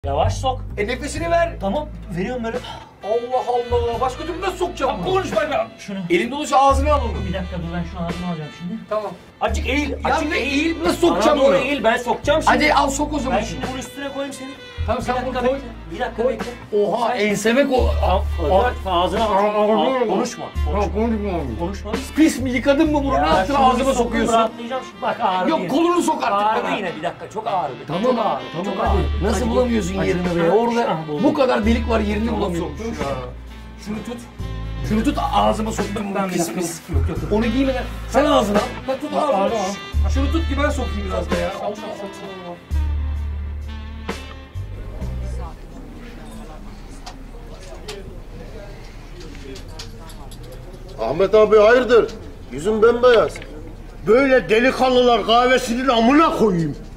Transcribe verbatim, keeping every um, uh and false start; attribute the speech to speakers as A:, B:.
A: Yavaş sok.
B: E nefesini ver.
A: Tamam, veriyorum böyle.
B: Allah Allah. Başka türlü nasıl sokacağım
A: Tamam,
B: bunu?
A: konuşma ya. Şunu.
B: Elin doluysa ağzını al onu.
A: Bir dakika dur, ben şunu ağzıma alacağım şimdi.
B: Tamam.
A: Azıcık eğil.
B: Ya
A: Azıcık
B: ne
A: eğil.
B: eğil? Nasıl sokacağım
A: Bana doğru
B: onu?
A: eğil, ben sokacağım şimdi.
B: Hadi al sok o zaman.
A: Ben şimdi bunu üstüne koyayım seni.
B: Tamam
A: Bir
B: sen
A: dakika
B: bunu koy.
A: bekle. Bir dakika
B: Koy.
A: bekle.
B: Oha
A: Sen-
B: enseme ko...
A: Bak ağzına
B: Aa,
A: al.
B: aa,
A: Konuşma.
B: Konuşma.
A: Konuşma. Konuşma.
B: Pis mi yıkadın mı bunu? Ne yaptın
A: şunu
B: ağzıma
A: bir sokayım,
B: sokuyorsun?
A: Rahatlayacağım şimdi. Bak ağrıdı
B: Yok
A: yine.
B: kolunu sok artık
A: Ağrıdı
B: bana.
A: yine, bir dakika. Çok ağrıdı.
B: Tamam
A: çok
B: abi,
A: ağrıdı.
B: tamam
A: çok
B: hadi.
A: ağrıdı.
B: Nasıl
A: Hadi
B: bulamıyorsun
A: git.
B: yerini
A: Hadi.
B: be?
A: Ha,
B: Orada
A: ah, buldum.
B: bu kadar delik var yerini
A: Tamam,
B: bulamıyorum.
A: soktum
B: Ya. Şunu tut. Şunu tut ağzıma soktum.
A: Ben bir
B: Pis
A: dakika.
B: pis.
A: Yok yok yok.
B: Onu giymeden. Sen ağzına al. Bak tut
A: Aa,
B: ağzına.
A: ağrı, ağrı.
B: Şunu tut ki ben sokayım biraz da ya. Allah
C: Ahmet abi hayırdır? Yüzün bembeyaz. Böyle delikanlılar kahvesinin amına koyayım.